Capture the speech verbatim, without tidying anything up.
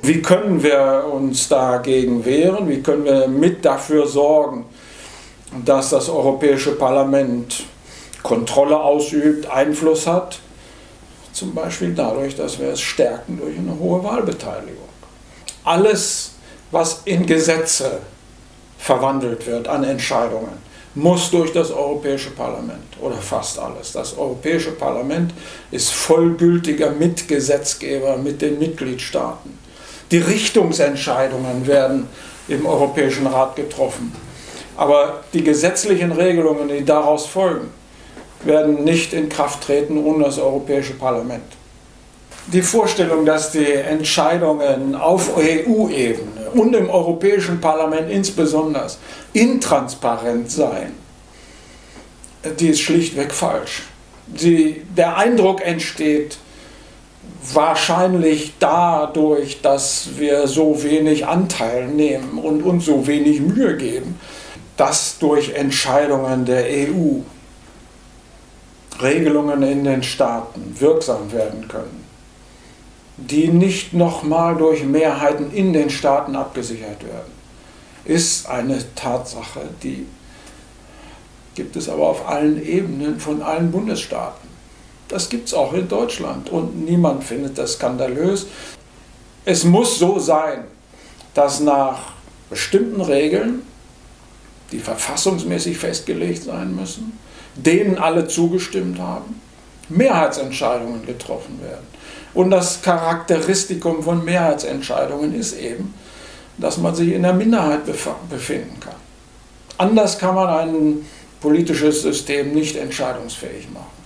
Wie können wir uns dagegen wehren? Wie können wir mit dafür sorgen, dass das Europäische Parlament Kontrolle ausübt, Einfluss hat? Zum Beispiel dadurch, dass wir es stärken durch eine hohe Wahlbeteiligung. Alles, was in Gesetze verwandelt wird an Entscheidungen, muss durch das Europäische Parlament, oder fast alles. Das Europäische Parlament ist vollgültiger Mitgesetzgeber mit den Mitgliedstaaten. Die Richtungsentscheidungen werden im Europäischen Rat getroffen. Aber die gesetzlichen Regelungen, die daraus folgen, werden nicht in Kraft treten ohne das Europäische Parlament. Die Vorstellung, dass die Entscheidungen auf E U-Ebene und im Europäischen Parlament insbesondere intransparent seien, die ist schlichtweg falsch. Die, der Eindruck entsteht wahrscheinlich dadurch, dass wir so wenig Anteil nehmen und uns so wenig Mühe geben, dass durch Entscheidungen der E U Regelungen in den Staaten wirksam werden können, die nicht nochmal durch Mehrheiten in den Staaten abgesichert werden, ist eine Tatsache, die gibt es aber auf allen Ebenen von allen Bundesstaaten. Das gibt es auch in Deutschland und niemand findet das skandalös. Es muss so sein, dass nach bestimmten Regeln, die verfassungsmäßig festgelegt sein müssen, denen alle zugestimmt haben, Mehrheitsentscheidungen getroffen werden. Und das Charakteristikum von Mehrheitsentscheidungen ist eben, dass man sich in der Minderheit befinden kann. Anders kann man ein politisches System nicht entscheidungsfähig machen.